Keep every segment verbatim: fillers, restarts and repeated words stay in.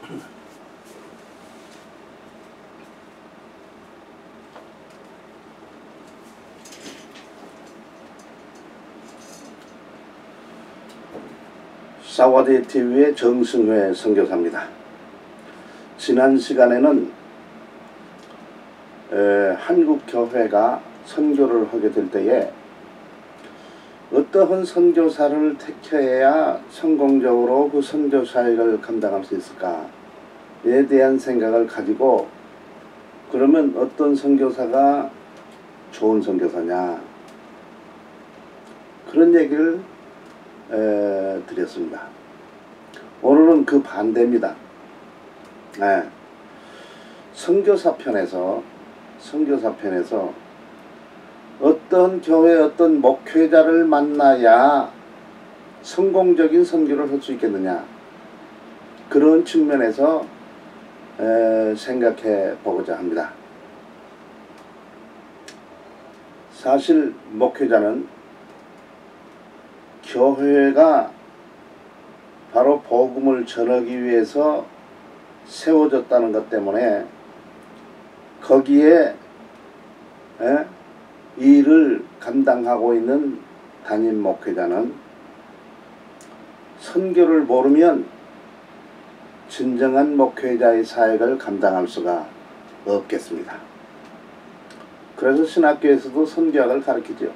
사와디 티비의 정승회 선교사입니다. 지난 시간에는 에, 한국 교회가 선교를 하게 될 때에 어떠한 선교사를 택해야 성공적으로 그 선교 사역을 감당할 수 있을까에 대한 생각을 가지고, 그러면 어떤 선교사가 좋은 선교사냐, 그런 얘기를 에, 드렸습니다. 오늘은 그 반대입니다. 네. 선교사 편에서 선교사 편에서 어떤 교회 어떤 목회자를 만나야 성공적인 선교를 할 수 있겠느냐, 그런 측면에서 에, 생각해 보고자 합니다. 사실 목회자는 교회가 바로 복음을 전하기 위해서 세워졌다는 것 때문에 거기에 에, 일을 감당하고 있는 담임 목회자는 선교를 모르면 진정한 목회자의 사역을 감당할 수가 없겠습니다. 그래서 신학교에서도 선교학을 가르치죠.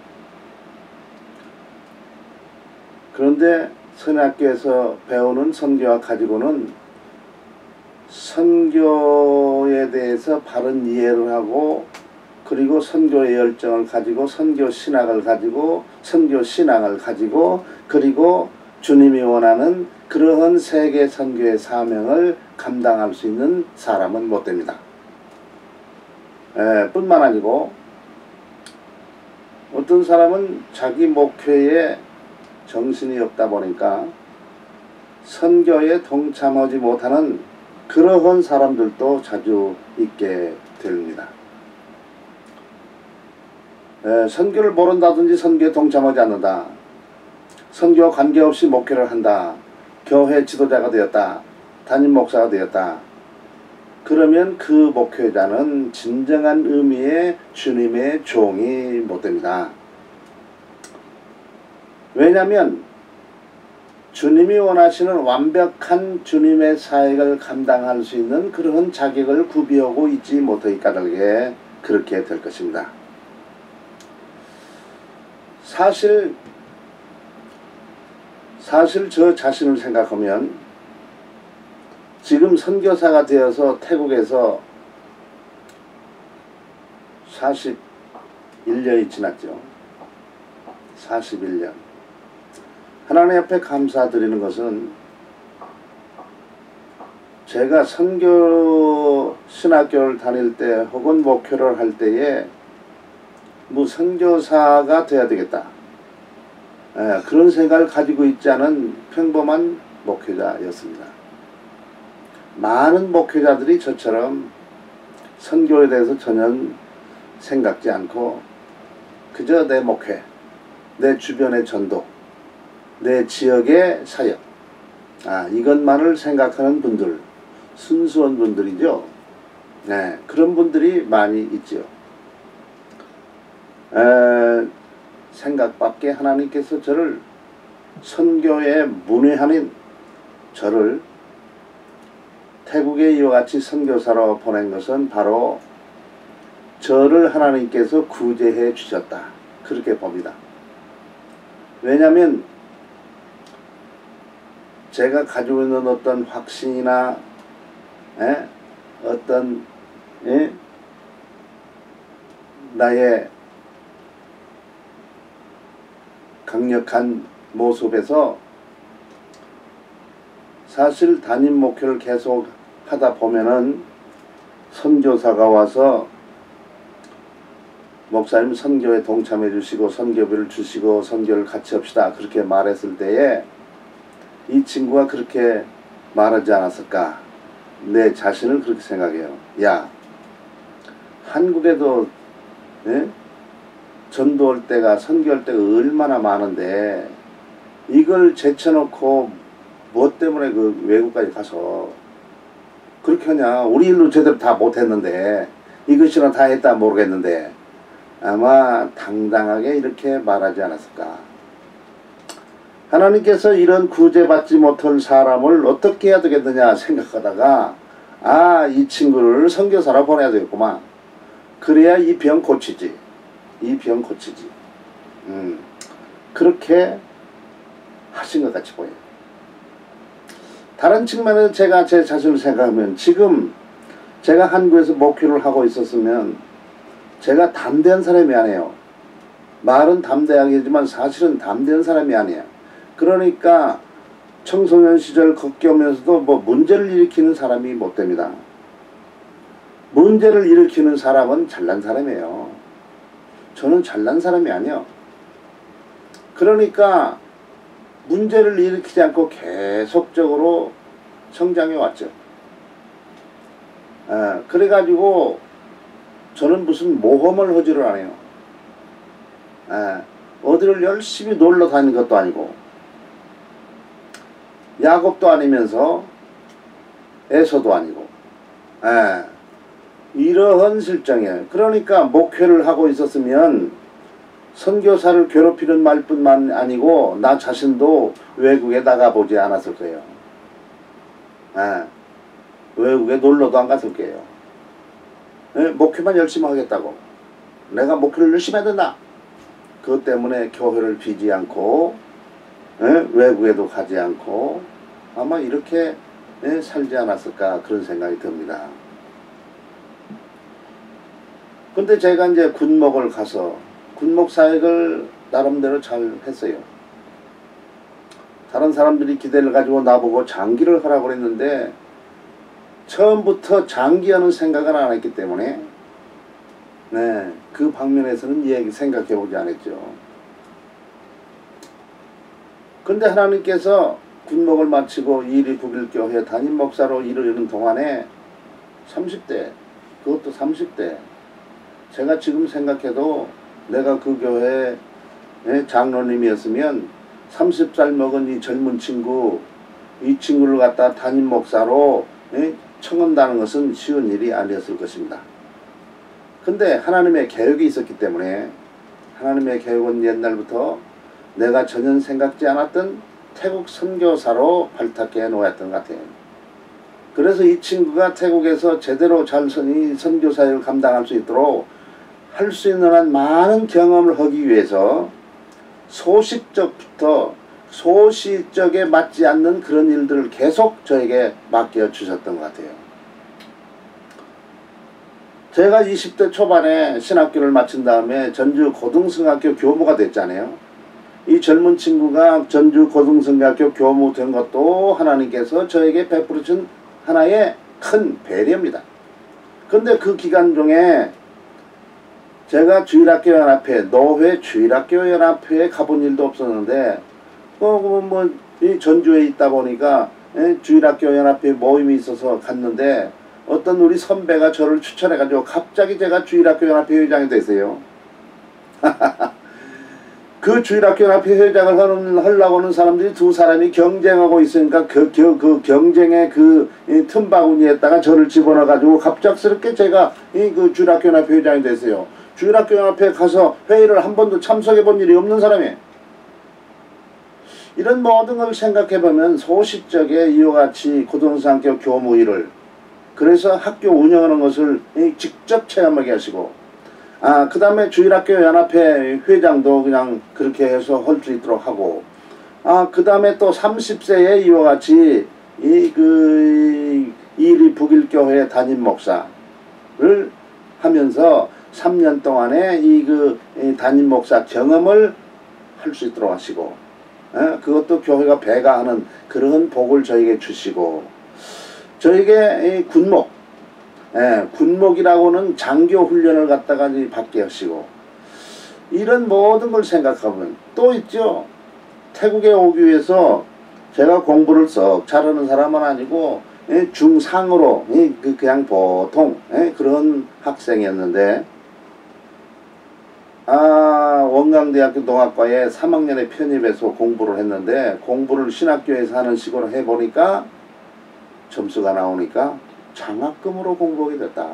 그런데 선학교에서 배우는 선교학 가지고는 선교에 대해서 바른 이해를 하고, 그리고 선교의 열정을 가지고 선교 신학을 가지고 선교 신앙을 가지고, 그리고 주님이 원하는 그러한 세계 선교의 사명을 감당할 수 있는 사람은 못 됩니다. 에, 뿐만 아니고 어떤 사람은 자기 목회에 정신이 없다 보니까 선교에 동참하지 못하는 그러한 사람들도 자주 있게 됩니다. 에, 선교를 모른다든지 선교에 동참하지 않는다, 선교와 관계없이 목회를 한다, 교회 지도자가 되었다, 담임 목사가 되었다, 그러면 그 목회자는 진정한 의미의 주님의 종이 못 됩니다. 왜냐하면 주님이 원하시는 완벽한 주님의 사역을 감당할 수 있는 그런 자격을 구비하고 있지 못하기 까닭에 그렇게 될 것입니다. 사실 사실 저 자신을 생각하면 지금 선교사가 되어서 태국에서 사십일 년이 지났죠. 사십일 년. 하나님 앞에 감사드리는 것은 제가 선교 신학교를 다닐 때 혹은 목회를 할 때에 뭐 선교사가 돼야 되겠다, 에, 그런 생각을 가지고 있지 않은 평범한 목회자였습니다. 많은 목회자들이 저처럼 선교에 대해서 전혀 생각지 않고 그저 내 목회, 내 주변의 전도, 내 지역의 사역, 아, 이것만을 생각하는 분들, 순수한 분들이죠. 네, 그런 분들이 많이 있죠. 에, 생각밖에 하나님께서 저를 선교에 문외한인 저를 태국에 이와 같이 선교사로 보낸 것은 바로 저를 하나님께서 구제해 주셨다, 그렇게 봅니다. 왜냐하면 제가 가지고 있는 어떤 확신이나 에? 어떤 에? 나의 강력한 모습에서 사실 담임 목회를 계속 하다 보면은 선교사가 와서 목사님 선교에 동참해 주시고 선교비를 주시고 선교를 같이 합시다, 그렇게 말했을 때에 이 친구가 그렇게 말하지 않았을까, 내 자신을 그렇게 생각해요. 야, 한국에도 예? 전도할 때가 선교할 때가 얼마나 많은데 이걸 제쳐놓고 뭐 때문에 그 외국까지 가서 그렇게 하냐. 우리 일로 제대로 다 못했는데 이것이나 다 했다 모르겠는데 아마 당당하게 이렇게 말하지 않았을까. 하나님께서 이런 구제받지 못할 사람을 어떻게 해야 되겠느냐 생각하다가 아, 이 친구를 선교사로 보내야 되겠구만. 그래야 이 병 고치지. 이 병 고치지. 음, 그렇게 하신 것 같이 보여요. 다른 측면에서 제가 제 자신을 생각하면 지금 제가 한국에서 목회를 하고 있었으면 제가 담대한 사람이 아니에요. 말은 담대하게 하지만 사실은 담대한 사람이 아니에요. 그러니까 청소년 시절 겪으면서도 뭐 문제를 일으키는 사람이 못 됩니다. 문제를 일으키는 사람은 잘난 사람이에요. 저는 잘난 사람이 아니에요. 그러니까 문제를 일으키지 않고 계속적으로 성장해 왔죠. 에, 그래가지고 저는 무슨 모험을 하지를 않아요. 에, 어디를 열심히 놀러 다니는 것도 아니고 야곱도 아니면서 에서도 아니고 에, 이러한 실정이에요. 그러니까 목회를 하고 있었으면 선교사를 괴롭히는 말뿐만 아니고 나 자신도 외국에 나가보지 않았을 거예요. 에, 외국에 놀러도 안 갔을 거예요. 에, 목회만 열심히 하겠다고. 내가 목회를 열심히 해야 된다. 그것 때문에 교회를 비지 않고 에, 외국에도 가지 않고 아마 이렇게 에, 살지 않았을까 그런 생각이 듭니다. 근데 제가 이제 군목을 가서 군목 사역을 나름대로 잘 했어요. 다른 사람들이 기대를 가지고 나보고 장기를 하라고 그랬는데 처음부터 장기하는 생각을 안 했기 때문에 네, 그 방면에서는 얘기 생각해 보지 않았죠. 근데 하나님께서 군목을 마치고 이리 북일교회 담임 목사로 일을 이루는 동안에 삼십 대, 그것도 삼십 대, 제가 지금 생각해도 내가 그 교회 장로님이었으면 삼십 살 먹은 이 젊은 친구, 이 친구를 갖다 담임 목사로 청한다는 것은 쉬운 일이 아니었을 것입니다. 근데 하나님의 계획이 있었기 때문에 하나님의 계획은 옛날부터 내가 전혀 생각지 않았던 태국 선교사로 발탁해 놓았던 것 같아요. 그래서 이 친구가 태국에서 제대로 잘 선교사를 감당할 수 있도록 할 수 있는 한 많은 경험을 하기 위해서 소식적부터 소시적에 맞지 않는 그런 일들을 계속 저에게 맡겨 주셨던 것 같아요. 제가 이십 대 초반에 신학교를 마친 다음에 전주 고등성학교 교무가 됐잖아요. 이 젊은 친구가 전주 고등성학교 교무 된 것도 하나님께서 저에게 베풀어준 하나의 큰 배려입니다. 근데 그 기간 중에 제가 주일학교연합회, 노회 주일학교연합회에 가본 일도 없었는데 어, 뭐, 이 전주에 있다 보니까 예, 주일학교연합회 모임이 있어서 갔는데 어떤 우리 선배가 저를 추천해가지고 갑자기 제가 주일학교연합회 회장이 됐어요. 그 주일학교연합회 회장을 하는, 하려고 하는 사람들이 두 사람이 경쟁하고 있으니까 그, 그, 그 경쟁의 그 틈바구니에다가 저를 집어넣어가지고 갑작스럽게 제가 이 그 주일학교연합회 회장이 됐어요. 주일학교연합회 가서 회의를 한 번도 참석해 본 일이 없는 사람이에요. 이런 모든 걸 생각해보면 소식적에 이와 같이 고등학교 교무 일을 그래서 학교 운영하는 것을 직접 체험하게 하시고 아, 그 다음에 주일학교연합회 회장도 그냥 그렇게 해서 할 수 있도록 하고 아, 그 다음에 또 삼십 세에 이와 같이 이 그 이리 북일교회 담임 목사를 하면서 삼 년 동안에 이 그 담임 목사 경험을 할 수 있도록 하시고 에? 그것도 교회가 배가하는 그런 복을 저에게 주시고 저에게 이 군목 에, 군목이라고는 장교 훈련을 갖다가 받게 하시고 이런 모든 걸 생각하면 또 있죠. 태국에 오기 위해서 제가 공부를 썩 잘하는 사람은 아니고 에, 중상으로 에, 그 그냥 보통 에, 그런 학생이었는데 아, 원광대학교 농학과에 삼 학년에 편입해서 공부를 했는데 공부를 신학교에서 하는 식으로 해보니까 점수가 나오니까 장학금으로 공부하게 됐다.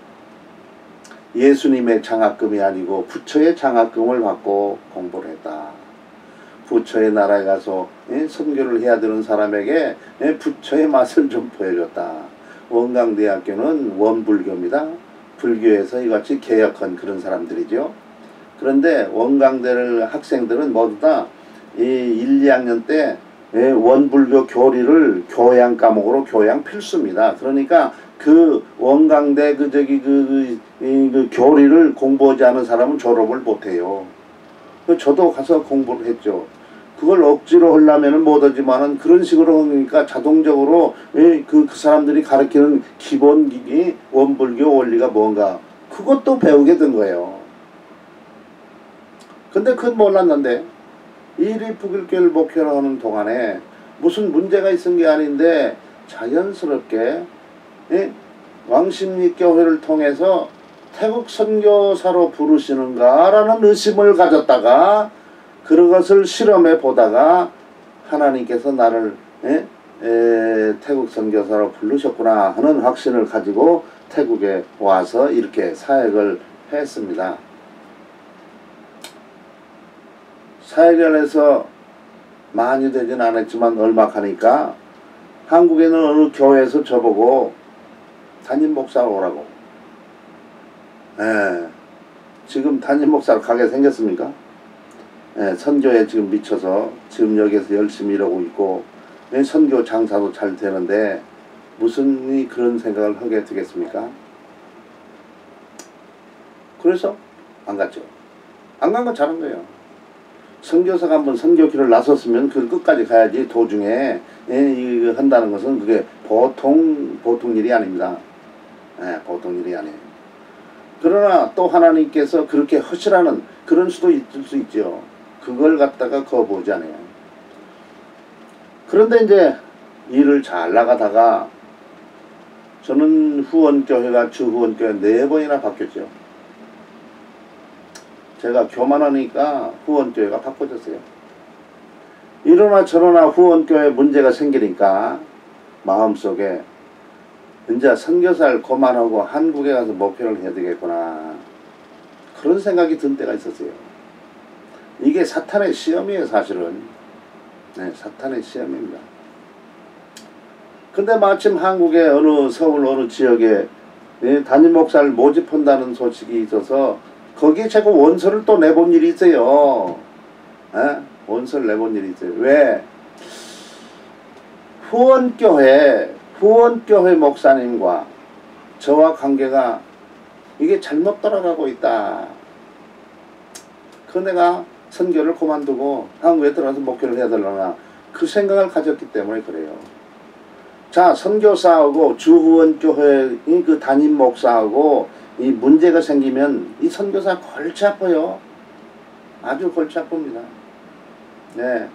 예수님의 장학금이 아니고 부처의 장학금을 받고 공부를 했다. 부처의 나라에 가서 예, 선교를 해야 되는 사람에게 예, 부처의 맛을 좀 보여줬다. 원광대학교는 원불교입니다. 불교에서 이같이 개혁한 그런 사람들이죠. 그런데 원광대를 학생들은 모두 다 이 일, 이 학년 때 예, 원불교 교리를 교양 과목으로 교양 필수입니다. 그러니까 그 원광대 그 저기 그, 그, 그 교리를 공부하지 않은 사람은 졸업을 못해요. 저도 가서 공부를 했죠. 그걸 억지로 하려면은 못하지만은 그런 식으로 하니까 자동적으로 그, 그 사람들이 가르치는 기본 이 원불교 원리가 뭔가 그것도 배우게 된 거예요. 근데 그건 몰랐는데 일이 북일교를 목표로 하는 동안에 무슨 문제가 있은 게 아닌데 자연스럽게 예? 왕십리교회를 통해서 태국 선교사로 부르시는가 라는 의심을 가졌다가 그것을 실험해 보다가 하나님께서 나를 예? 에, 태국 선교사로 부르셨구나 하는 확신을 가지고 태국에 와서 이렇게 사역을 했습니다. 사역을 해서 많이 되진 않았지만 얼마 하니까 한국에는 어느 교회에서 저보고 담임 목사로 오라고. 예, 지금 담임 목사로 가게 생겼습니까? 예, 선교에 지금 미쳐서 지금 여기에서 열심히 일하고 있고 예, 선교 장사도 잘 되는데 무슨 그런 생각을 하게 되겠습니까? 그래서 안 갔죠. 안 간 건 잘한 거예요. 선교사가 한번 선교길을 나섰으면 그 끝까지 가야지 도중에 예, 이거 한다는 것은 그게 보통 보통 일이 아닙니다. 예, 보통 일이 아니에요. 그러나 또 하나님께서 그렇게 허시라는 그런 수도 있을 수 있죠. 그걸 갖다가 거부하지 않아요. 그런데 이제 일을 잘 나가다가 저는 후원교회가 주후원교회 네 번이나 바뀌었죠. 제가 교만하니까 후원교회가 바꿔졌어요. 이러나 저러나 후원교회 문제가 생기니까 마음속에 이제 선교사를 그만하고 한국에 가서 목표를 해야 되겠구나 그런 생각이 든 때가 있었어요. 이게 사탄의 시험이에요. 사실은 네, 사탄의 시험입니다. 근데 마침 한국의 어느 서울 어느 지역에 예, 담임 목사를 모집한다는 소식이 있어서 거기에 자꾸 원서를 또 내본 일이 있어요. 에? 원서를 내본 일이 있어요. 왜? 후원교회 후원교회 목사님과 저와 관계가 이게 잘못 돌아가고 있다. 그 내가 선교를 그만두고 한국에 들어가서 목회를 해야 되려나 그 생각을 가졌기 때문에 그래요. 자, 선교사하고 주후원교회 그 담임 목사하고 이 문제가 생기면 이 선교사 골치 아파요. 아주 골치 아픕니다. 네.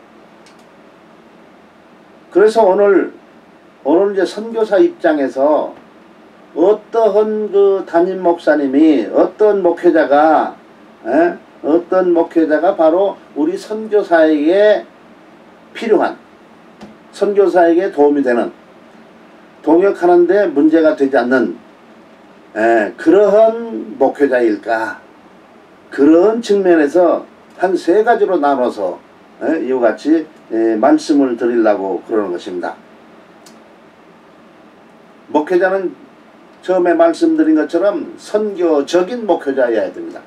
그래서 오늘 오늘 이제 선교사 입장에서 어떠한 그 담임 목사님이 어떤 목회자가 에? 어떤 목회자가 바로 우리 선교사에게 필요한 선교사에게 도움이 되는 동역하는데 문제가 되지 않는 에, 그러한 목회자일까 그런 측면에서 한 세 가지로 나눠서 에, 이와 같이 에, 말씀을 드리려고 그러는 것입니다. 목회자는 처음에 말씀드린 것처럼 선교적인 목회자여야 됩니다.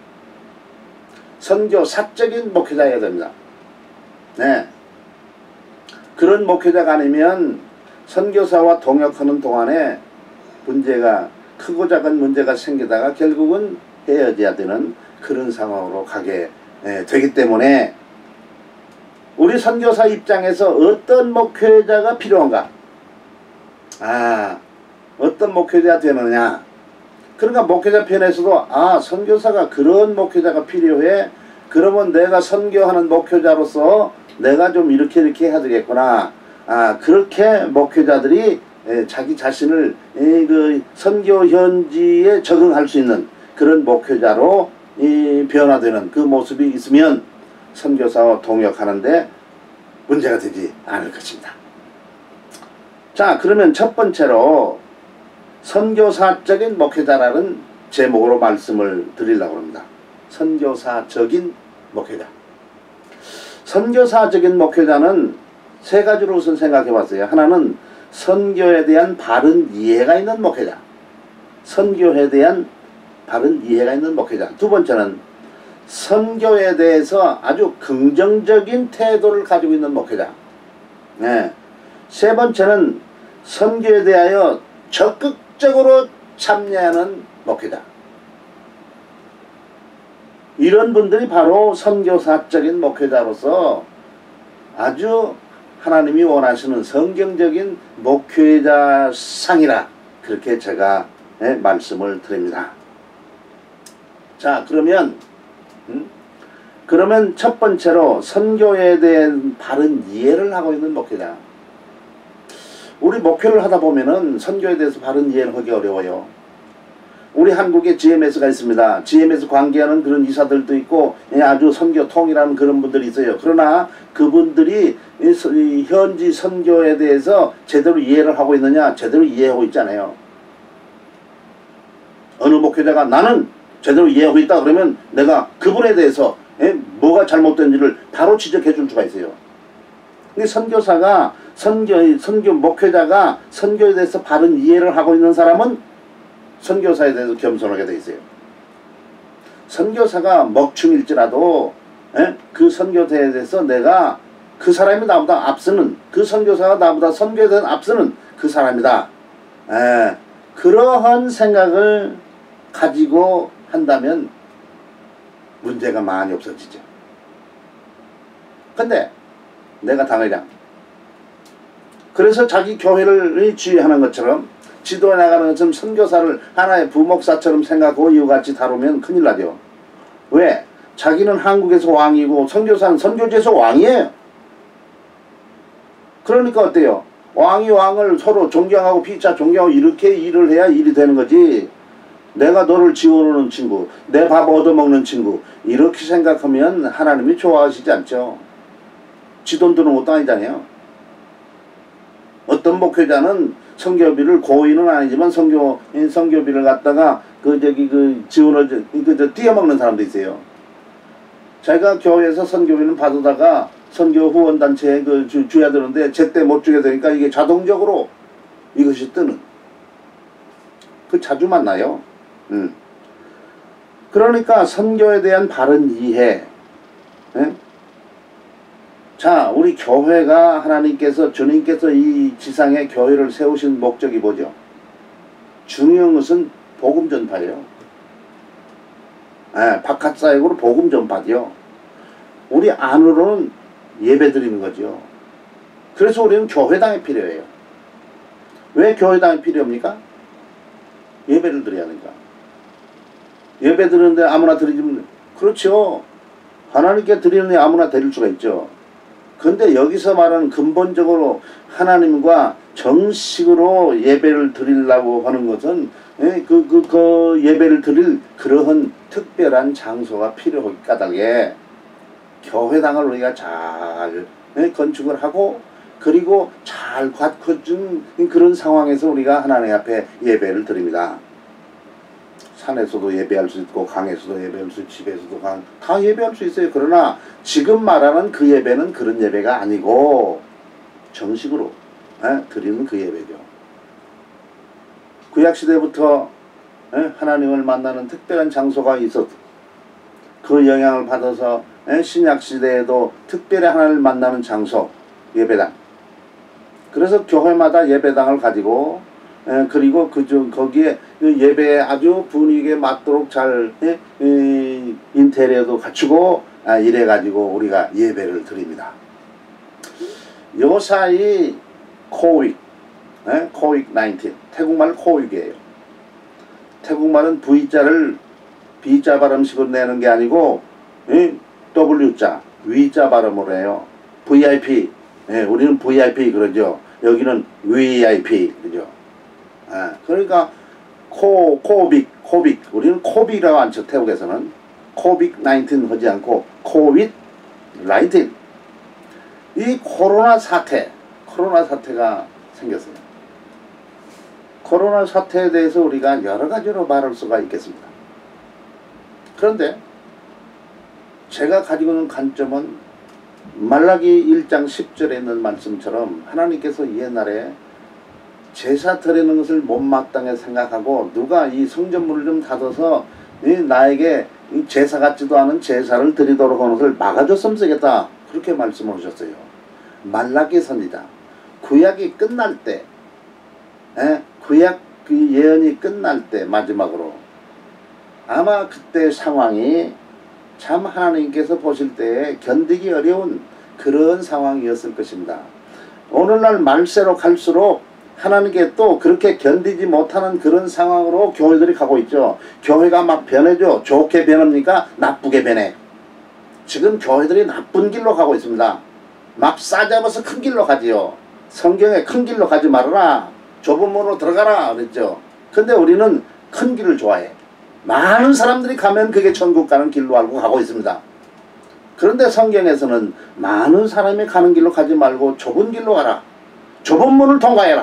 선교사적인 목회자여야 됩니다. 네. 그런 목회자가 아니면 선교사와 동역하는 동안에 문제가 크고 작은 문제가 생기다가 결국은 헤어져야 되는 그런 상황으로 가게 예, 되기 때문에 우리 선교사 입장에서 어떤 목회자가 필요한가? 아, 어떤 목회자가 되느냐? 그러니까 목회자 편에서도 아, 선교사가 그런 목회자가 필요해. 그러면 내가 선교하는 목회자로서 내가 좀 이렇게 이렇게 해야 되겠구나. 아, 그렇게 목회자들이 에, 자기 자신을 에, 그 선교 현지에 적응할 수 있는 그런 목회자로 이, 변화되는 그 모습이 있으면 선교사와 동역하는데 문제가 되지 않을 것입니다. 자, 그러면 첫 번째로 선교사적인 목회자라는 제목으로 말씀을 드리려고 합니다. 선교사적인 목회자. 선교사적인 목회자는 세 가지로 우선 생각해 봤어요. 하나는 선교에 대한 바른 이해가 있는 목회자. 선교에 대한 바른 이해가 있는 목회자. 두 번째는 선교에 대해서 아주 긍정적인 태도를 가지고 있는 목회자. 네. 세 번째는 선교에 대하여 적극적으로 참여하는 목회자. 이런 분들이 바로 선교사적인 목회자로서 아주 하나님이 원하시는 성경적인 목회자 상이라 그렇게 제가 네, 말씀을 드립니다. 자, 그러면 음? 그러면 첫 번째로 선교에 대한 바른 이해를 하고 있는 목회자. 우리 목회를 하다 보면은 선교에 대해서 바른 이해를 하기 어려워요. 우리 한국에 지엠에스가 있습니다. 지엠에스 관계하는 그런 이사들도 있고 아주 선교통이라는 그런 분들이 있어요. 그러나 그분들이 이 현지 선교에 대해서 제대로 이해를 하고 있느냐? 제대로 이해하고 있잖아요. 어느 목회자가 나는 제대로 이해하고 있다 그러면 내가 그분에 대해서 에? 뭐가 잘못된지를 바로 지적해 줄 수가 있어요. 근데 선교사가 선교, 선교 목회자가 선교에 대해서 바른 이해를 하고 있는 사람은 선교사에 대해서 겸손하게 돼 있어요. 선교사가 먹충일지라도 에? 그 선교사에 대해서 내가 그 사람이 나보다 앞서는 그 선교사가 나보다 선교에 대한 앞서는 그 사람이다. 에, 그러한 생각을 가지고 한다면 문제가 많이 없어지죠. 근데 내가 당회장 그래서 자기 교회를 지휘하는 것처럼 지도해 나가는 것처럼 선교사를 하나의 부목사처럼 생각하고 이와같이 다루면 큰일 나죠. 왜? 자기는 한국에서 왕이고 선교사는 선교지에서 왕이에요. 그러니까 어때요? 왕이 왕을 서로 존경하고 피차 존경하고 이렇게 일을 해야 일이 되는 거지. 내가 너를 지원하는 친구, 내 밥 얻어먹는 친구 이렇게 생각하면 하나님이 좋아하시지 않죠. 지 돈 드는 것도 아니잖아요. 어떤 목회자는 선교비를 고의는 아니지만 선교 선교비를 갖다가 그 저기 그 지원을 그 띄어먹는 사람도 있어요. 자기가 교회에서 선교비는 받으다가 선교 후원 단체에 그 주, 줘야 되는데 제때 못 주게 되니까 이게 자동적으로 이것이 뜨는. 그 자주 만나요. 음. 그러니까 선교에 대한 바른 이해. 에? 자, 우리 교회가 하나님께서 주님께서 이 지상에 교회를 세우신 목적이 뭐죠? 중요한 것은 복음 전파예요. 예, 바깥 사역으로 복음 전파죠. 우리 안으로는 예배 드리는 거죠. 그래서 우리는 교회당이 필요해요. 왜 교회당이 필요합니까? 예배를 드려야 하니까. 예배 드리는데 아무나 드리면 그렇죠. 하나님께 드리는데 아무나 드릴 수가 있죠. 근데 여기서 말하는 근본적으로 하나님과 정식으로 예배를 드리려고 하는 것은 그, 그, 그 예배를 드릴 그러한 특별한 장소가 필요하기 까닭에 교회당을 우리가 잘 건축을 하고 그리고 잘 갖춰준 그런 상황에서 우리가 하나님 앞에 예배를 드립니다. 산에서도 예배할 수 있고 강에서도 예배할 수 있고 집에서도 강, 다 예배할 수 있어요. 그러나 지금 말하는 그 예배는 그런 예배가 아니고 정식으로 에? 드리는 그 예배죠. 구약시대부터 에? 하나님을 만나는 특별한 장소가 있었고 그 영향을 받아서 에? 신약시대에도 특별히 하나님을 만나는 장소 예배당. 그래서 교회마다 예배당을 가지고 에, 그리고 그중 거기에 그 예배에 아주 분위기에 맞도록 잘 에, 에, 인테리어도 갖추고 아, 이래 가지고 우리가 예배를 드립니다. 요 사이 코윅, 에? 코윅 나인틴 태국말 코윅이에요. 태국말은 V자를 B자 발음식으로 내는 게 아니고 에? W자, V자 발음으로 해요. 브이아이피, 에, 우리는 브이아이피 그러죠. 여기는 브이아이피 그죠. 아, 그러니까 코, 코빅, 코빅 우리는 코빅이라고 안쳐 태국에서는 코빅 나인틴 하지 않고 코빅 나인틴. 이 코로나 사태 코로나 사태가 생겼어요. 코로나 사태에 대해서 우리가 여러 가지로 말할 수가 있겠습니다. 그런데 제가 가지고 있는 관점은 말라기 일 장 십 절에 있는 말씀처럼 하나님께서 옛날에 제사 드리는 것을 못마땅해 생각하고 누가 이 성전문을 좀 닫아서 이 나에게 이 제사 같지도 않은 제사를 드리도록 하는 것을 막아줬으면 쓰겠다, 그렇게 말씀을 하셨어요. 말라기 선지자 구약이 끝날 때, 에? 구약 그 예언이 끝날 때 마지막으로 아마 그때 상황이 참 하나님께서 보실 때 견디기 어려운 그런 상황이었을 것입니다. 오늘날 말세로 갈수록 하나님께 또 그렇게 견디지 못하는 그런 상황으로 교회들이 가고 있죠. 교회가 막 변해죠. 좋게 변합니까? 나쁘게 변해. 지금 교회들이 나쁜 길로 가고 있습니다. 막 싸잡아서 큰 길로 가지요. 성경에 큰 길로 가지 말아라, 좁은 문으로 들어가라 그랬죠. 근데 우리는 큰 길을 좋아해. 많은 사람들이 가면 그게 천국 가는 길로 알고 가고 있습니다. 그런데 성경에서는 많은 사람이 가는 길로 가지 말고 좁은 길로 가라, 좁은 문을 통과해라.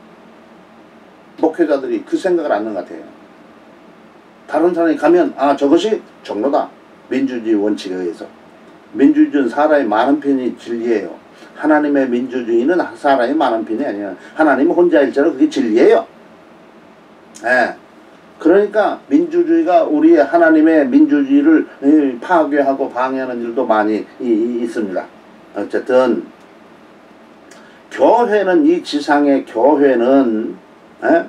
목회자들이 그 생각을 안 하는 것 같아요. 다른 사람이 가면 아 저것이 종로다, 민주주의 원칙에 의해서. 민주주의는 사람이 많은 편이 진리예요. 하나님의 민주주의는 사람이 많은 편이 아니에요. 하나님 혼자일지라 그게 진리예요. 예. 그러니까 민주주의가 우리의 하나님의 민주주의를 파괴하고 방해하는 일도 많이 있습니다. 어쨌든 교회는, 이 지상의 교회는, 에?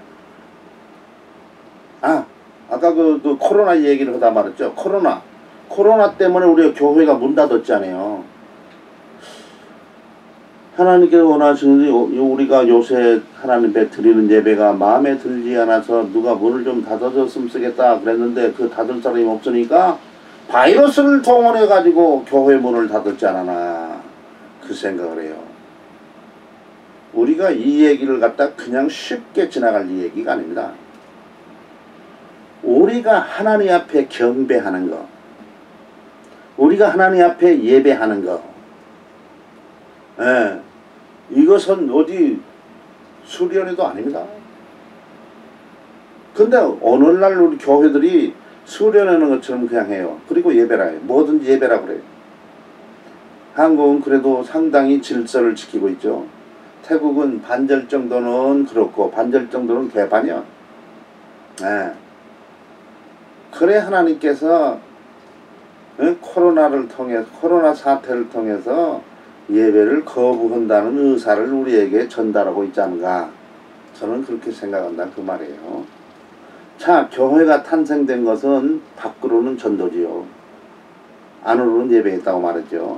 아 아까 그, 그 코로나 얘기를 하다 말했죠. 코로나 코로나 때문에 우리가 교회가 문 닫았잖아요. 하나님께서 원하시는지 우리가 요새 하나님께 드리는 예배가 마음에 들지 않아서 누가 문을 좀 닫아줬으면 쓰겠다 그랬는데 그 닫을 사람이 없으니까 바이러스를 동원해 가지고 교회 문을 닫았지 않았나, 그 생각을 해요. 우리가 이 얘기를 갖다 그냥 쉽게 지나갈 이 얘기가 아닙니다. 우리가 하나님 앞에 경배하는 거, 우리가 하나님 앞에 예배하는 거, 예, 이것은 어디 수련회도 아닙니다. 근데 오늘날 우리 교회들이 수련하는 것처럼 그냥 해요. 그리고 예배라 해요. 뭐든지 예배라 그래요. 한국은 그래도 상당히 질서를 지키고 있죠. 태국은 반절 정도는 그렇고 반절 정도는 개판이야. 예. 그래 하나님께서 코로나를 통해 코로나 사태를 통해서 예배를 거부한다는 의사를 우리에게 전달하고 있지 않은가, 저는 그렇게 생각한다 그 말이에요. 자, 교회가 탄생된 것은 밖으로는 전도지요, 안으로는 예배했다고 말했죠.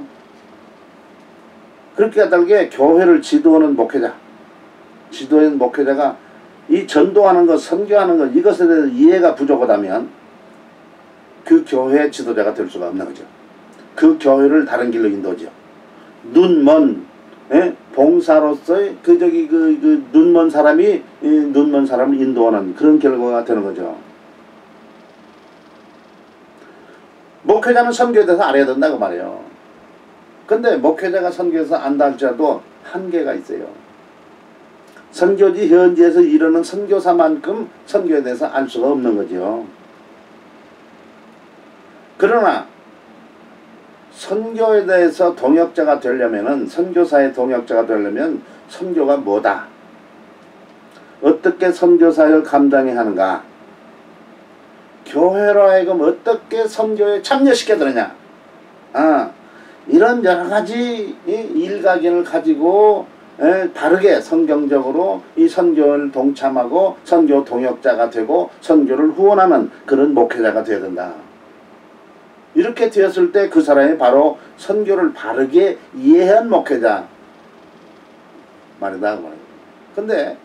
그렇게 까닭에 교회를 지도하는 목회자, 지도하는 목회자가 이 전도하는 것, 선교하는 것, 이것에 대해서 이해가 부족하다면 그 교회의 지도자가 될 수가 없는 거죠. 그 교회를 다른 길로 인도하죠. 눈먼 예? 봉사로서의 그 저기 그, 그 눈먼 사람이 눈먼 사람을 인도하는 그런 결과가 되는 거죠. 목회자는 선교에 대해서 알아야 된다고 말이에요. 근데 목회자가 선교에서 안다 할지라도 한계가 있어요. 선교지 현지에서 이르는 선교사만큼 선교에 대해서 알 수가 없는 거죠. 그러나 선교에 대해서 동역자가 되려면은, 선교사의 동역자가 되려면 선교가 뭐다, 어떻게 선교사를 감당해야 하는가, 교회로 하여금 어떻게 선교에 참여시켜 드느냐, 아, 이런 여러가지 일가견을 가지고 에, 다르게 성경적으로 이 선교를 동참하고 선교 동역자가 되고 선교를 후원하는 그런 목회자가 되어야 된다. 이렇게 되었을 때 그 사람이 바로 선교를 바르게 이해한 목회자 말이다. 근데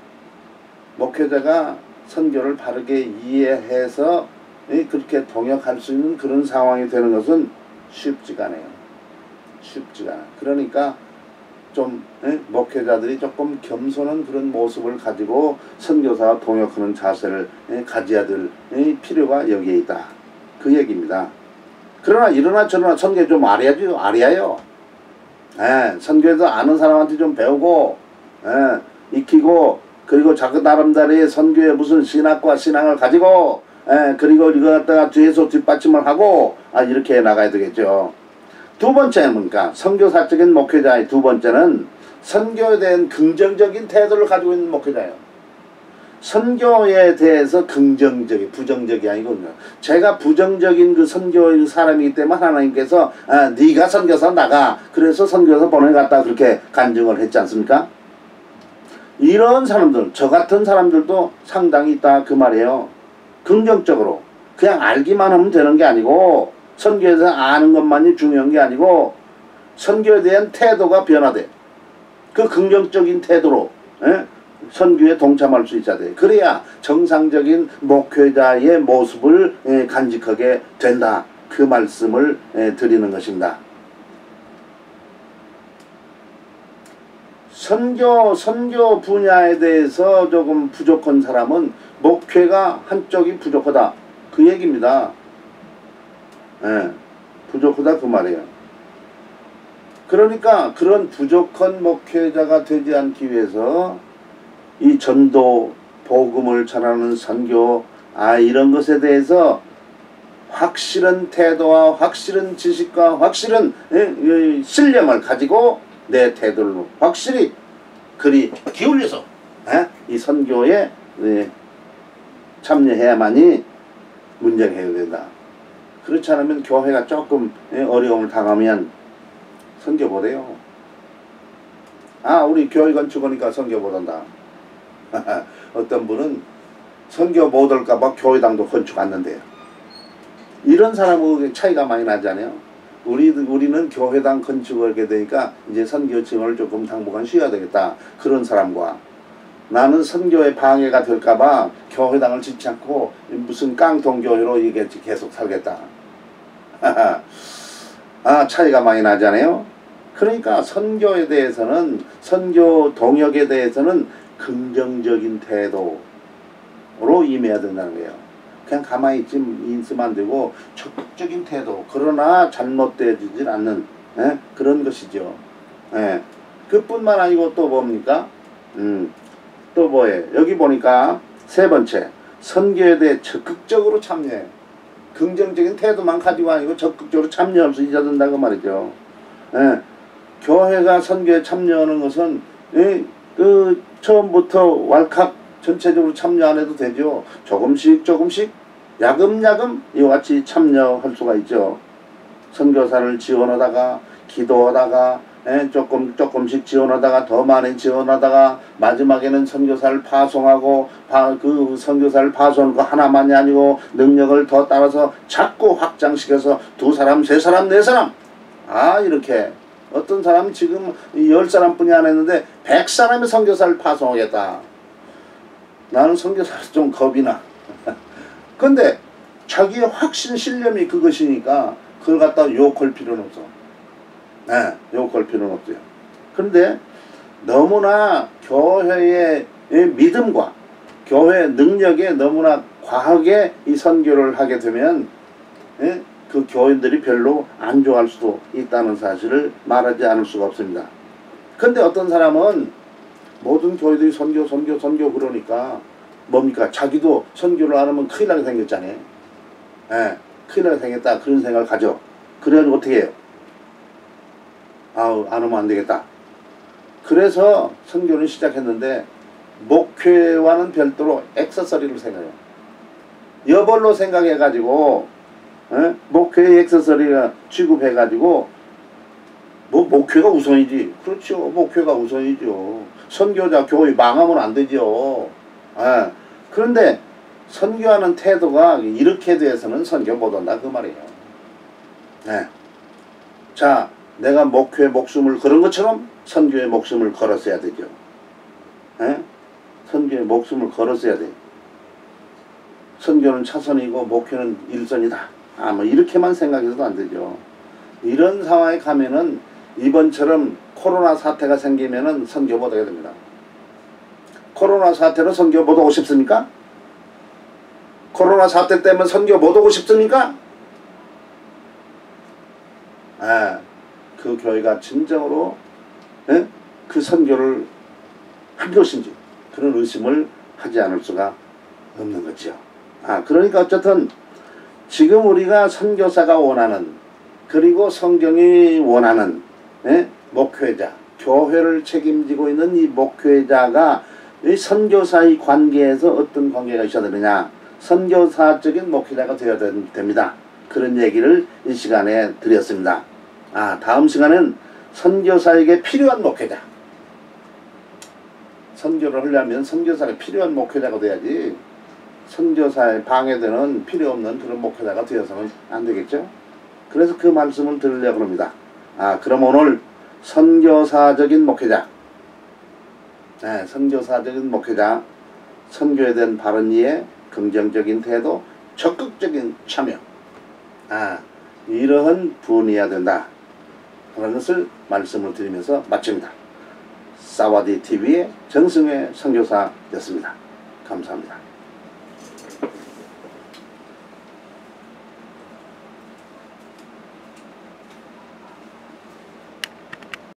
목회자가 선교를 바르게 이해해서 그렇게 동역할 수 있는 그런 상황이 되는 것은 쉽지가 않아요. 쉽지가 않아. 그러니까 좀 에? 목회자들이 조금 겸손한 그런 모습을 가지고 선교사와 동역하는 자세를 에? 가져야 될 에? 필요가 여기에 있다, 그 얘기입니다. 그러나 이러나 저러나 선교 좀 알아야죠. 알아야요. 에, 선교에서 아는 사람한테 좀 배우고 에, 익히고 그리고 자기 나름대로의 선교의 무슨 신학과 신앙을 가지고 에, 그리고 이거 갖다가 뒤에서 뒷받침을 하고 아 이렇게 나가야 되겠죠. 두 번째는 뭔가 선교사적인 목회자의 두 번째는 선교에 대한 긍정적인 태도를 가지고 있는 목회자예요. 선교에 대해서 긍정적이 부정적이 아니고 제가 부정적인 그 선교의 사람이기 때문에 하나님께서 아, 네가 선교사 나가 그래서 선교사 보내갔다 그렇게 간증을 했지 않습니까? 이런 사람들 저 같은 사람들도 상당히 있다 그 말이에요. 긍정적으로 그냥 알기만 하면 되는 게 아니고 선교에 대해서 아는 것만이 중요한 게 아니고 선교에 대한 태도가 변화돼. 그 긍정적인 태도로 에? 선교에 동참할 수 있어야 돼. 그래야 정상적인 목회자의 모습을 에, 간직하게 된다. 그 말씀을 에, 드리는 것입니다. 선교, 선교 분야에 대해서 조금 부족한 사람은 목회가 한쪽이 부족하다. 그 얘기입니다. 예, 부족하다 그 말이에요. 그러니까 그런 부족한 목회자가 되지 않기 위해서 이 전도, 복음을 전하는 선교, 아 이런 것에 대해서 확실한 태도와 확실한 지식과 확실한 예, 신념을 가지고 내 태도를 확실히 그리 기울여서 에? 이 선교에 예, 참여해야만이 문제가 해결된다. 그렇지 않으면 교회가 조금 예, 어려움을 당하면 선교 못해요. 아 우리 교회 건축하니까 선교 못한다. 어떤 분은 선교 못할까봐 교회당도 건축 안 한대요. 이런 사람하고 차이가 많이 나잖아요. 우리, 우리는 교회당 건축을 하게 되니까 이제 선교 증언을 조금 당분간 쉬어야 되겠다. 그런 사람과 나는 선교에 방해가 될까봐 교회당을 짓지 않고 무슨 깡통교회로 이게 계속 살겠다. 아, 차이가 많이 나잖아요. 그러니까 선교에 대해서는, 선교 동역에 대해서는 긍정적인 태도로 임해야 된다는 거예요. 그냥 가만히 있지, 있으면 안 되고 적극적인 태도, 그러나 잘못되지 않는 에? 그런 것이죠. 에. 그뿐만 아니고 또 뭡니까? 음, 또 뭐예요? 여기 보니까 세 번째, 선교에 대해 적극적으로 참여해. 긍정적인 태도만 가지고 아니고 적극적으로 참여할 수 있어야 된다고 말이죠. 에. 교회가 선교에 참여하는 것은 에, 그 처음부터 왈칵 전체적으로 참여 안 해도 되죠. 조금씩 조금씩 야금야금 이와 같이 참여할 수가 있죠. 선교사를 지원하다가 기도하다가 에, 조금 조금씩 지원하다가 더 많이 지원하다가 마지막에는 선교사를 파송하고 파, 그 선교사를 파송하는 거 하나만이 아니고 능력을 더 따라서 자꾸 확장시켜서 두 사람 세 사람 네 사람 아 이렇게 어떤 사람은 지금 열 사람뿐이 안 했는데 백 사람의 선교사를 파송하겠다. 나는 선교사를 좀 겁이 나. 근데 자기의 확신 신념이 그것이니까 그걸 갖다가 욕할 필요는 없어. 네, 욕할 필요는 없어요. 그런데 너무나 교회의 믿음과 교회의 능력에 너무나 과하게 이 선교를 하게 되면 예? 그 교인들이 별로 안 좋아할 수도 있다는 사실을 말하지 않을 수가 없습니다. 근데 어떤 사람은 모든 교회들이 선교 선교 선교 그러니까 뭡니까? 자기도 선교를 안 하면 큰일 나게 생겼잖아요. 예, 큰일 나게 생겼다 그런 생각을 가져. 그래가지고 어떻게 해요? 아우 안 하면 안 되겠다. 그래서 선교를 시작했는데 목회와는 별도로 액세서리를 생각해요. 여벌로 생각해가지고 에? 목회의 액세서리가 취급해가지고 뭐 목회가 우선이지. 그렇죠. 목회가 우선이죠. 선교자 교회 망하면 안 되죠. 에. 그런데 선교하는 태도가 이렇게 돼서는 선교 못한다 그 말이에요. 에. 자 내가 목회에 목숨을 걸은 것처럼 선교에 목숨을 걸었어야 되죠. 에? 선교에 목숨을 걸었어야 돼. 선교는 차선이고 목회는 일선이다. 아, 뭐 이렇게만 생각해서도 안 되죠. 이런 상황에 가면은 이번처럼 코로나 사태가 생기면은 선교 못하게 됩니다. 코로나 사태로 선교 못 오고 싶습니까? 코로나 사태 때문에 선교 못 오고 싶습니까? 아, 그 교회가 진정으로 에? 그 선교를 한 것인지 그런 의심을 하지 않을 수가 없는 거죠. 아, 그러니까 어쨌든 지금 우리가 선교사가 원하는, 그리고 성경이 원하는, 예? 목회자, 교회를 책임지고 있는 이 목회자가 이 선교사의 관계에서 어떤 관계가 있어야 되느냐, 선교사적인 목회자가 되어야 됩니다. 그런 얘기를 이 시간에 드렸습니다. 아, 다음 시간엔 선교사에게 필요한 목회자, 선교를 하려면 선교사가 필요한 목회자가 돼야지 선교사에 방해되는 필요 없는 그런 목회자가 되어서는 안 되겠죠. 그래서 그 말씀을 드리려고 합니다. 아, 그럼 오늘 선교사적인 목회자, 네, 선교사적인 목회자, 선교에 대한 바른 이해, 긍정적인 태도, 적극적인 참여, 아, 이러한 분이어야 된다 그런 것을 말씀을 드리면서 마칩니다. 사와디 티비의 정승회 선교사였습니다. 감사합니다.